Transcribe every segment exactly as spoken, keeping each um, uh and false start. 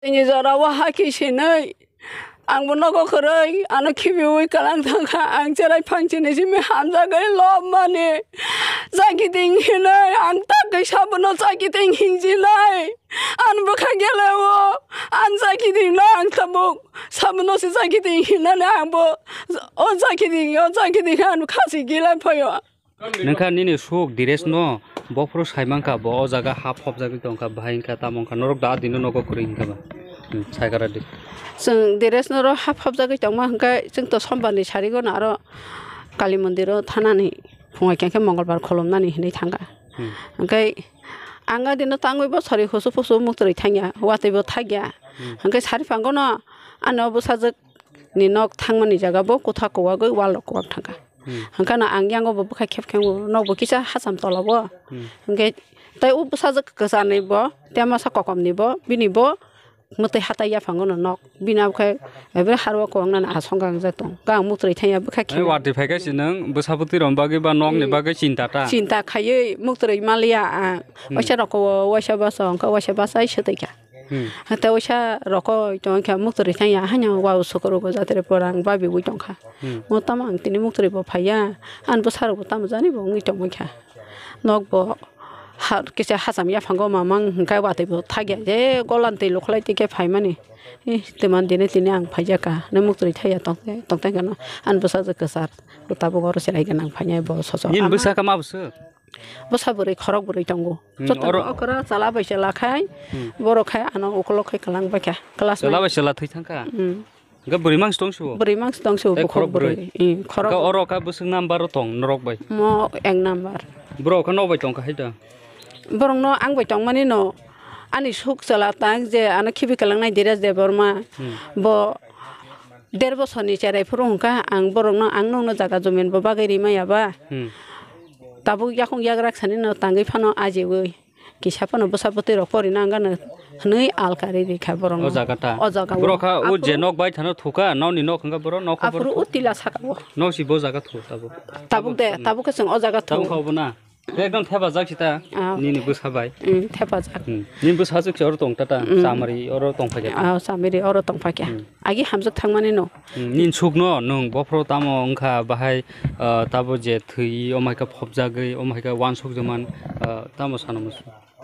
ini zara wah kisine ang bonogo kore ano kibiwi kalang tangka ang cerai pangcine simi hamza gay lo mane sakiting hinai ang tak sabono sakiting hinjilai an bukhagelewo an sakiting na ang tabuk sabono si sakiting hinane ang bo on sakiting on sakiting an khasi gilai phayo nangka nini suk Diresh no bopro saimangka bo jaga hap hop jaga tongka bahingka tamongka norok da dinu nogo kuringka ba saigara dik जों Diresh no hap hap jaga tongma hangka जों to sombani sarigo na aro kali mandiro thanani fungai kengke mongolbar kholomnani hinai thanga hangkai anga dino tangoi bo sari hosu fosu muktri thangya wate bo thagya hangkai sari pango no ano bo sajak ni nok thangmani jaga bo kotha kowa goi wal ko thanga hangka na angyango bo bukhai khep kheng no bo kisa hasam tolabo hangkai tai u sajak kasane bo tema sa kokom ni bo bini bo mutai hataya pango no nok bina bukhai ebre harwa ko angna asongang jatong gang muktri thaya bukhai ai wati phaiga sinang busabuti rombagi ba nok ni bagai cinta ta cinta khaye muktri malia washa roko washa basong ka washa basai shtaika hata washa roko tongka muktri thaya hanya wa usokoro go jatere porang babi wi tongka motamang tini muktri bo phaya an busar bo tam jani bo ngi tongka nok bo har kisa hasam ya phango mamang kai wate bo thagya je golante lokhlai tike phaimani teman dine tine ang phajaka ne muktri thaya tongte tongte gana an busa je kasar utabo gor serai gana phanya bo soso yin busa kama busa busa buri khorok buri tongo jotoro okra chala baisa lakhai boro khai ano okolo khai kalang bakya class chala baisa la thai thangka ga buri mang stong su buri mang stong su khorok buri khorok ka oro ka busung number tong norok bai mo eng number bro ka no bai tong ka haida borong no ang bai tong mani no ani suk chala tang je ana khibi kalang nai Diresh de borma bo der bosoni cherai phurung ka ang borong no ang no jaga jomen bo bagai ri maya ba tabu yakong yagrak sani no tangai phano ajewi kisapano bosapoti rok pori nangana hnei alkari ri kha borong o jaga ta o jaga bro ka u je nok bai thano thuka no ni nok hanga bro nok apuru utila sakabo no si bo jaga thu tabu tabu de tabu ka sing o jaga thu tabu khau bana एकदम थेबा जाखिता निनि बुसाबाय थेबा जाक नि बुसा जख और तंग टाटा सामरी और तंग फाके आ सामरी और तंग फाके आगे हमजक थांगमाने न निन सुकनो नों बफ्रो तामो अंखा बाहाय ताबो जे थई ओमाइका फबजागै ओमाइका वान सुक जमान तामो सानमस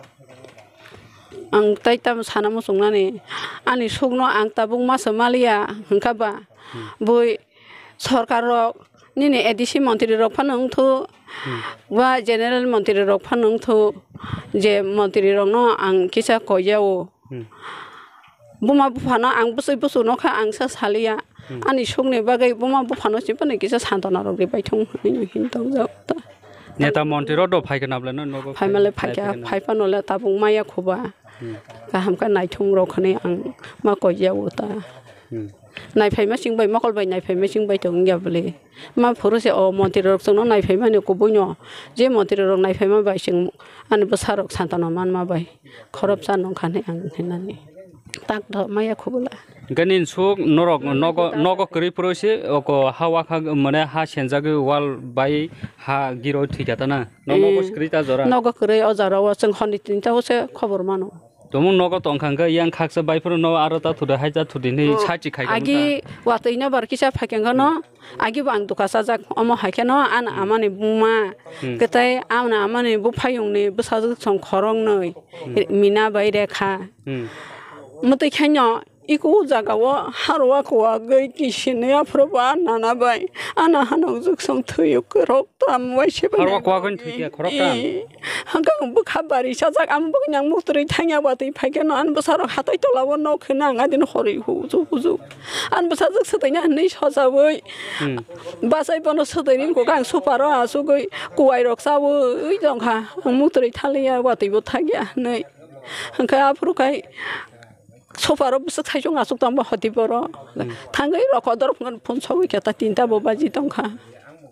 आं ताइ ताम सानमस संनाने आनि सुकनो आं ताबुं मास मालिया हंखाबा बय सरकार निने एडिसि मन्त्री रक फानों थु वा जेनेरेल मन्त्री रक फानों थु जे मन्त्री रक न आं किसा कयाओ बुमा बुफाना आं बुसै बुसु नखा आं सा सालिया आनि सुकने बागै बुमा बुफानो सिपने किसा सान्तना रक रे बायथं हिनथं जाता नेता मन्त्री र द फाइकन आबला न नगो फाइमाले फाइका फाइफानले ताबुं माया खोबा गाहामका नायथं रखने आं मा कयाओ ता नायफायमा सिंबाय मकलबाय नायफायमा सिंबाय दं याबले मा फुरसे अ मन्त्री रक जों नायफायमाने को बयनो जे मन्त्री रक नायफायमा बाय सिं आनि बसारक सान्ताना मान मा बाय खरब सान नखाने आं हेनानि ताक द माया खोबला गनिन सुक नरक नगो नगो करि पुरोसे अको हावा खा माने हा सेनजागो वाल बाय हा गिरो थिजाता ना नगो स्क्रिता जरा नगो करै अजाराव जों हनि तिनतावसे खबर मानो तमु नगो तंखांगा यां खाकसा बायफोर न आरोता थुदा हायजा थुदिनि साचि खायगा आगि वातैना बारकिसा फाकेंगा न आगि बां दुकासा जा अम हायखे न आन आमानि बुमा गताय आमना आमानि बुफायंनि बसाज सं खरं नै मिना बाय रेखा मते खायनो इको जागाव हारवा खवा गै किसिनया प्रबा नाना बाय आना हानौ जुक सं थयो करक ताम वाइसे हारवा खवा गन थैया खरकता हंगा बुखा बारि साजाक आम बगन्यां मुत्रै थांया बातै फायकेन आन बसार हातै तलाव न खना आदिन हरै हुजु हुजु आन बसाजक सदैना नै सजाबै बासाय बन सदैनि को गां सुपार आसु गै कुवाइ रक्साबो ओइ जंखा मुत्रै थालिया बातैबो थागिया नै हंगा आफुरखाय सोफारो बुसक थाइजों आसुक तांबा हति बर थांगै रखदर फन सबै केता तीनटा बबाजि दंखा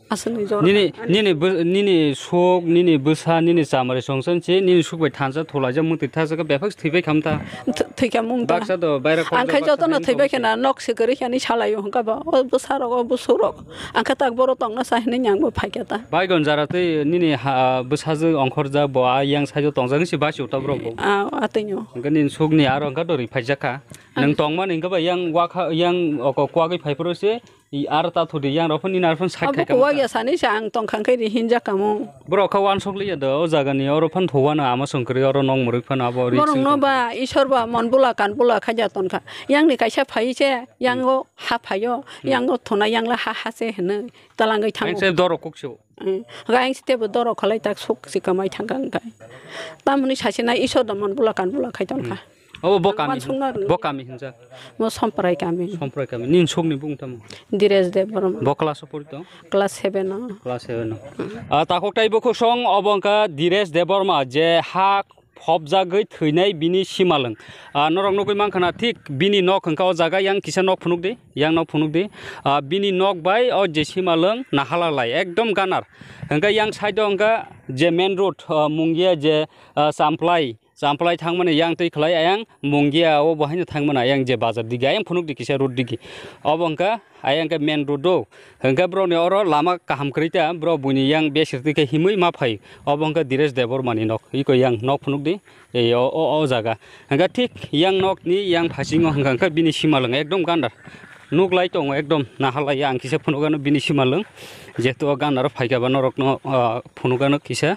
asani jor nini nini nini sok nini busa nini samare songsan che nini sukbai thansa thola ja muti thasa ka befax thibai khamta thika mungta baksa do baira khol angkai joto na thibai kena nok se gari khani chalayo hangka ba o busa ro busuro angka tak boro tong na sahne nyang bo phaikata bai gon jarate nini busa je ongkhor ja bo yang sajo tongjang si basi uta bro bo a atinyo ganin sukni aro angka dori phaijaka nang tongma ningka ba yang waka yang ko kwa gai phaipro se I arta thudi yang rofon ni narfon sai khai kam ko ya sani sang tong khang khai ri hinja kamu bro ka wan sokli da o jaga ni oro phan thowana ama songkri oro nong murik phan abo ri borong no ba ishor ba mon bula kan bula khaja ton kha yang ni kaisa phai che yang go ha phayo yang go thona yang la ha ha se hne talangai thang se doro kokso ga ang ste bo doro khalai tak sok si kamai thang gang kai tamuni sasina ishor da mon bula kan bula khai ton kha Oh, bokami, bokami hinja. Mo samprai kami. Samprai kami. Nin sok ni bung tamu. Diresh D borom. Bo class opor to. Class seven. Class seven. Ah, takok tai boko song obongka Diresh D borma je ha phobjagui theinai bini simaleng. Ah, norong nokoi mangkhana thik bini nok hangka o jaga yang kisa nok phunuk de, yang nok phunuk de. Ah, bini nok bai o je simaleng nahala lai ekdom ganar. Hangka yang side hangka je main road mungia je samplai samplai thangmane yang tei khlai ayang mungia o bahai thangmana ayang je bazar digi ayang phunuk digi kisa road digi obongka ayang ka main road do hangka bro ne oro lama kaham krita bro buni yang besirti ke himui ma phai obongka Diresh D mani nok iko yang nok phunuk di e o o jaga hangka thik yang nok ni yang phasingo hangka bini simaleng ekdom gandar nuk lai tong ekdom nahalai yang kisa phunugano bini simaleng jeto gandar phaika ba norok no phunugano kisa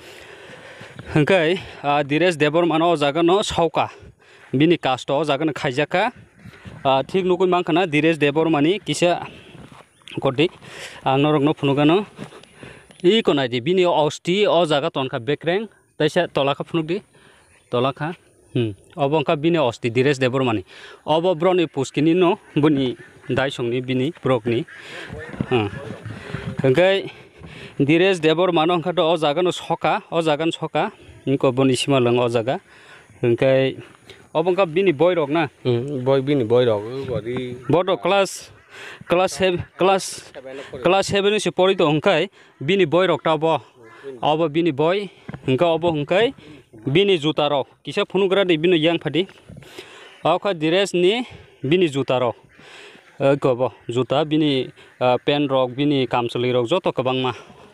hangkai Diresh D mano jaga no sauka bini casto jaga no khaijaka thik nukui mangkhana Diresh D mani kisa kodik norok no phunugano I konai di bini osti o jaga tonka bekreng taisa tolaka phunuk di tolaka hm obongka bini osti Diresh D mani obo broni puskini no buni dai songni bini brokni hm hangkai Diresh D mano hangka to o jaga no soka o jaga no soka inko boni simaleng o jaga hangkai obongka bini boy rok na boy bini boy rok body bodo class class seven class class seven se pori to hangkai bini boy rok ta bo obo bini boy hangka obo hangkai bini juta rok kisa phunugra de bini yang phadi akha Diresh ni bini juta rok ko bo juta bini pen rok bini kamsali rok joto kabangma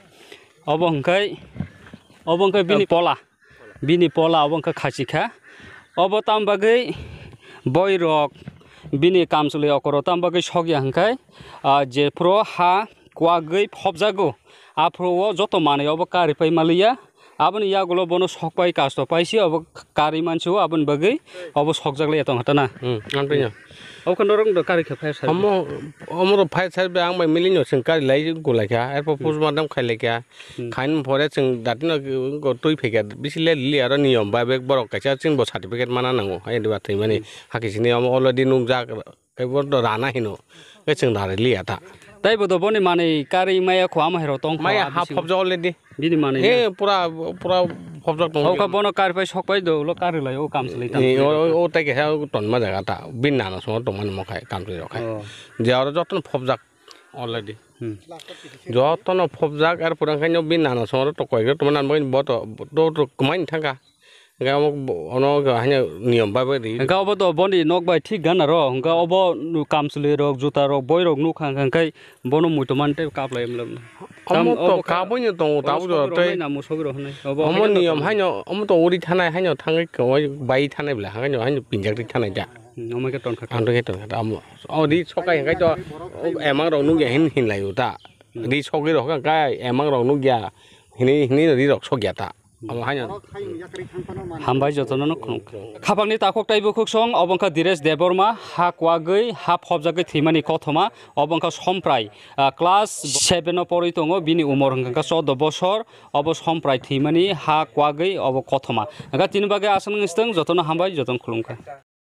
obo hangkai obo hangkai bini pola bini pola obo hangkai khachikha obo tambagai boy rok bini kamsali okoro tambagai sogya hangkai je pro ha kwagui phobjago apro joto mane obo kari pai malia aboni yagulo bono sokpai kasto paisi obo kari manchu abon bagai obo sokjagle etong hatana hm anpenya obo norong do kari kha phai amo amro phai sai be ang mai milinyo sing kari lai golai kha erpo pos madam khaile kha khain phore sing datna go tui phega bisile li aro niyom ba bek borok kacha sing bo certificate mana nango hai diba thai mani hakisini amo already nung ja kai bor do rana hino ke sing dare li ata tai bodo boni mane kari maya khwama hero tong maya ha phobja already bini mane he pura pura phobja tong oka bono kari pai sokpai do lo kari lai o kamsali ta o o tai ke ha ton ma jaga ta bin na so to man mo khai kamsali ro khai je aro joton phobja already joton phobja ar purang khai no bin na so to koi to man mo bo to do to kmain thanga ga ono ga hanya niyom ba ba ri ga obo to boni nok bai thik gan ro ga obo kamsali rok juta rok boy rok nu khang khang kai bono muito mante kap lai mlam tam to ka bo ni to ta bu jo te na mu sogro hne obo omo niyom hanyo omo to uri thanai hanyo thangai ko bai thanai bla hanyo hanyo pinjak ri thanai ja omo ke ton kha an ke ton kha am o di sokai hangai to emang rok nu ge hin hin lai uta di sokai rok ka ka emang rok nu gya hini hini ri rok sogya ta hambai jotono no khapangni takok taibo khoksong obongka Diresh D ha kwagui ha phobjagui thimani kothoma obongka somprai class seven o pori tongo bini umor hangka fourteen bosor obo somprai thimani ha kwagui obo kothoma ga tin bage asan ngisteng jotono hambai joton khulungka